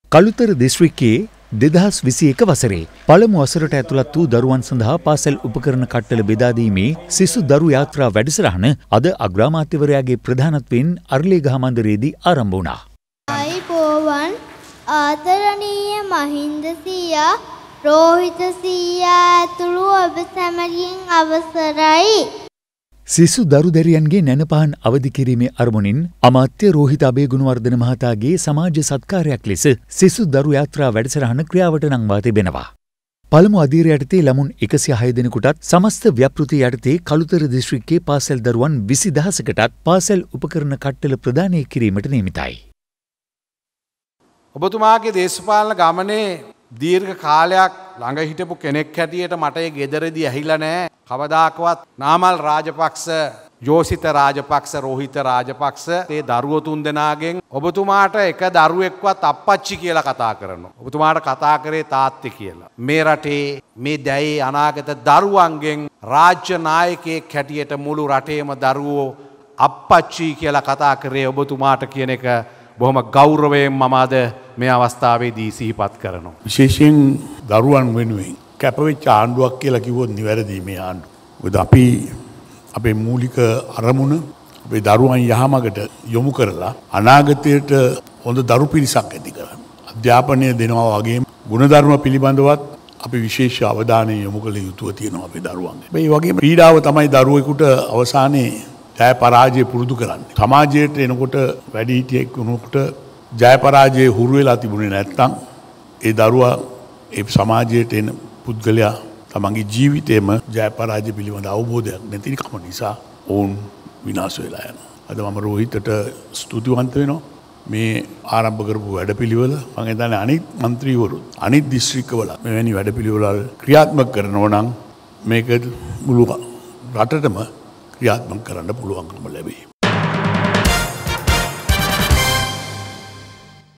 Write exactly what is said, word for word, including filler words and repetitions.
කළුතර දිස්ත්‍රික්කයේ දෙදහස් විසි එක වසරේ පළමු වසරට ඇතුළත් වූ දරුවන් සඳහා පාසල් උපකරණ කට්ටල බෙදා දීමේ සිසු දරු යාත්‍රා වැඩසටහන අද අග්‍රාමාත්‍යවරයාගේ ප්‍රධානත්වයෙන් අරලියගහ මන්දිරයේදී ආරම්භ වුණා. ආයිබෝවන් ආදරණීය මහින්ද සීයා රෝහිත සීයා ඇතුළු ඔබ සැමගින් අවසරයි. සිසු දරු දැරියන්ගේ නැනපහන් අවදි කිරීමේ අරමුණින් අමාත්‍ය රෝහිත අබේගුණවර්ධන මහතාගේ සමාජ සත්කාරයක් ලෙස සිසු දරු යාත්‍රා වැඩසටහන ක්‍රියාවට නංවා තිබෙනවා. පළමු අධීරය යටතේ ළමුන් එකසිය හය දෙනෙකුටත් සමස්ත ව්‍යාපෘති යටතේ කළුතර දිස්ත්‍රික්කයේ පාසල් දරුවන් විසි දහසකටත් පාසල් උපකරණ කට්ටල ප්‍රදානය කිරීමට නියමිතයි. ඔබතුමාගේ දේශපාලන ගමනේ දීර්ඝ කාලයක් ළඟ හිටපු කෙනෙක් හැටියට මට ඒ ගෙදරදී ඇහිලා නැහැ. කවදාකවත් නාමල් රාජපක්ෂ, යෝසිත රාජපක්ෂ, රෝහිත රාජපක්ෂ මේ දරුවෝ තුන් දෙනාගෙන් ඔබතුමාට එක දරුවෙක්වත් අප්පච්චි කියලා කතා කරනවා. ඔබතුමාට කතා කරේ තාත්තේ කියලා. මේ රටේ මේ දැයේ අනාගත දරුවන්ගෙන් රාජ්‍ය නායකයෙක් හැටියට මුළු රටේම දරුවෝ අප්පච්චි කියලා කතා කරේ ඔබතුමාට කියන එක බොහොම ගෞරවයෙන් මම අද මේ අවස්ථාවේදී සිහිපත් කරනවා. විශේෂයෙන් දරුවන් වෙනුවෙන් කැපවෙච්ච ආණ්ඩුවක් කියලා කිව්වොත් නිවැරදි මේ ආණ්ඩුව. මොකද අපි අපේ මූලික අරමුණ අපේ දරුවන් යහමගට යොමු කරලා අනාගතයට හොඳ දරු පිරිසක් ඇති කරගන්න. අධ්‍යාපනය දෙනවා වගේම ගුණධර්ම පිළිබඳවත් අපි විශේෂ අවධානය යොමු කළ යුතුව තියෙනවා අපේ දරුවන්ගේ. මේ වගේම ක්‍රීඩාව තමයි දරුවෙකුට අවසානයේ ජය පරාජය පුරුදු කරන්නේ. සමාජයට එනකොට වැඩිහිටියෙක් වුණොත් ජය පරාජය හුරු වෙලා තිබුණේ නැත්නම් ඒ දරුවා ඒ සමාජයට එන පුද්ගලයා තමන්ගේ ජීවිතේම ජය පරාජය පිළිබඳ අවබෝධයක් නැති කම නිසා ඔවුන් විනාශ වෙලා යනවා. අද මම රෝහිතට ස්තුතිවන්ත වෙනවා. මේ ආරම්භ කරපු වැඩපිළිවෙල මම හිතන්නේ අනිත් മന്ത്രിවරු අනිත් දිස්ත්‍රික්කවල මෙවැනි වැඩපිළිවෙල ක්‍රියාත්මක කරනවා නම් මේක මුළු රටටම ක්‍රියාත්මක කරන්න පුළුවන්කම ලැබේ.